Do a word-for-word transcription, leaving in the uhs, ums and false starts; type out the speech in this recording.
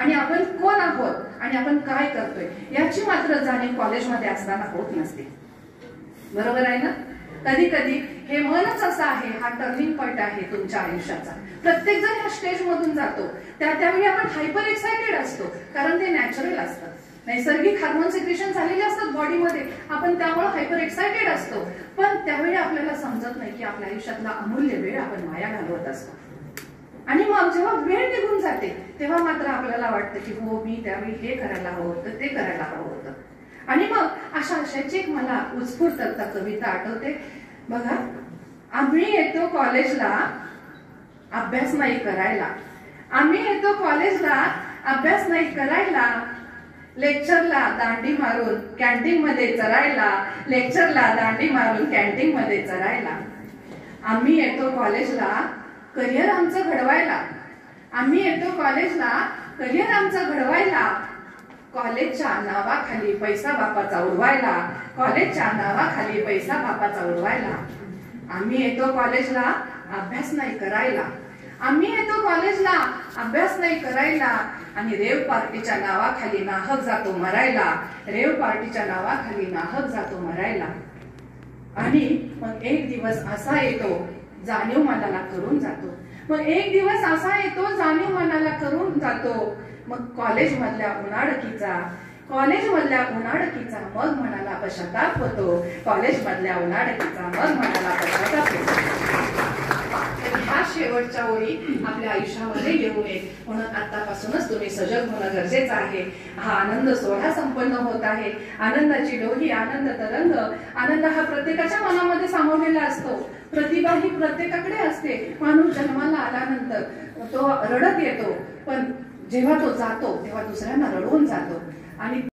आणि आपण कोण आहोत आणि आपण काय करतोय याची मात्र जाणीव कॉलेजमध्ये असताना होत नसते. बरोबर आहे ना? कधी कधी हे मनच असं आहे, हा टर्निंग पॉइंट आहे तुमच्या आयुष्याचा. प्रत्येक जण या स्टेज मधून जातो, त्या त्यावेळी आपण हायपर एक्साइटेड असतो, कारण ते नॅचरल असतं. नैसर्गिक हार्मोन सिक्रेशन झालेले असतात बॉडीमध्ये, आपण त्यामुळे हायपर एक्साइटेड असतो. पण त्यावेळी आपल्याला समजत नाही की आपल्या आयुष्यातला अमूल्य वेळ आपण वाया घालवत असतो. आणि मग जेव्हा वेळ निघून जाते तेव्हा मात्र आपल्याला वाटतं की हो, मी त्यावेळी हे करायला हवं होतं, ते करायला हवं होतं. आणि मग अशा अशाची एक मला उत्स्फूर्त कविता आठवते बघा. आम्ही येतो कॉलेजला अभ्यास नाही करायला, आम्ही येतो कॉलेजला अभ्यास नाही करायला, लेक्चरला दांडी मारून कॅन्टीन मध्ये चरायला, लेक्चरला दांडी मारून कॅन्टीन मध्ये चरायला. आम्ही येतो कॉलेजला करिअर आमचं घडवायला, आम्ही येतो कॉलेजला करिअर आमचं घडवायला, कॉलेजच्या नावाखाली पैसा बापाचा उडवायला, कॉलेजच्या नावाखाली पैसा बापाचा उडवायला. आम्ही येतो कॉलेजला अभ्यास नाही करायला, आम्ही येतो कॉलेजला अभ्यास नाही करायला, आणि रेव पार्टीच्या नावाखाली नाहक जातो मरायला, रेव पार्टीच्या नावाखाली नाहक जातो मरायला. आणि मग एक दिवस असा येतो जाणीव मनाला करून जातो, मग एक दिवस असा येतो जाणीव मनाला करून जातो. मग कॉलेज मधल्या उन्हाळकीचा, कॉलेज मधल्या उन्हाळकीचा मग मनाला पश्चाताप होतो, कॉलेज मधल्या उन्हाळकीचा मग मनाला पश्चाताप होतो. ह्या शेवटच्या ओळी आपल्या आयुष्यामध्ये येऊ नये म्हणून आतापासूनच तुम्ही सजग होणं गरजेचं आहे. हा आनंद सोहळा संपन्न होत आहे. आनंदाची डोही, आनंद तरंग, आनंद हा प्रत्येकाच्या मनामध्ये सामावलेला असतो. प्रतिभा ही प्रत्येकाकडे असते. माणूस जन्माला आल्यानंतर तो रडत येतो, पण जेव्हा तो जातो तेव्हा दुसऱ्यांना रडवून जातो. आणि